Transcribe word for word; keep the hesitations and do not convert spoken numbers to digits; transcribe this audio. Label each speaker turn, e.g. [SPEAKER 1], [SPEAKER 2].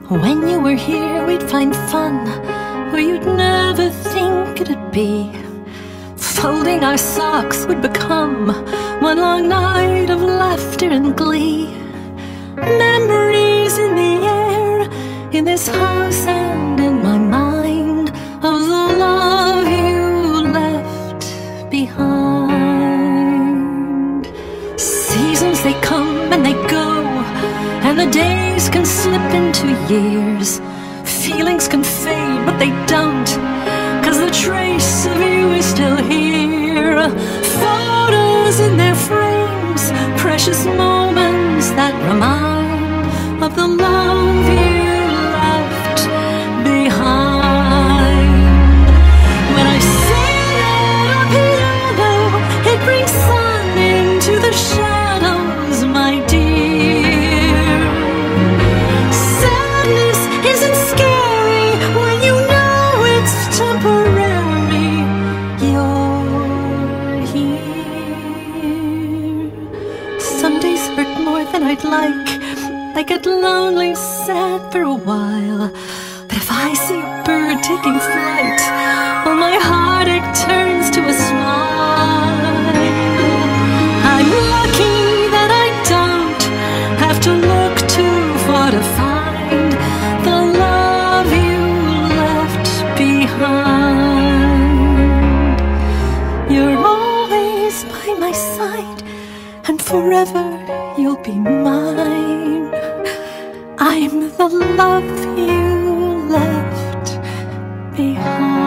[SPEAKER 1] When you were here, we'd find fun where you'd never think it'd be. Folding our socks would become one long night of laughter and glee. Memories in the air, in this house and in my mind, of the love you left behind. Seasons, they come and they go, and the days can slip into years. Feelings can fade, but they don't, 'cause the trace of you is still here. Photos in their frames, precious moments that remind of the love you left behind. When I sing at a piano, it brings sun into the shadows, my dear. Sadness isn't scary when you know it's temporary. You're here. Some days hurt more than I'd like. I get lonely, sad for a while. But if I see a bird taking flight, well, my heartache turns to a smile. I'm lucky that I don't have to look too far to find the love you left behind. You're always by my side, and forever you'll be mine. I'm the love you left behind.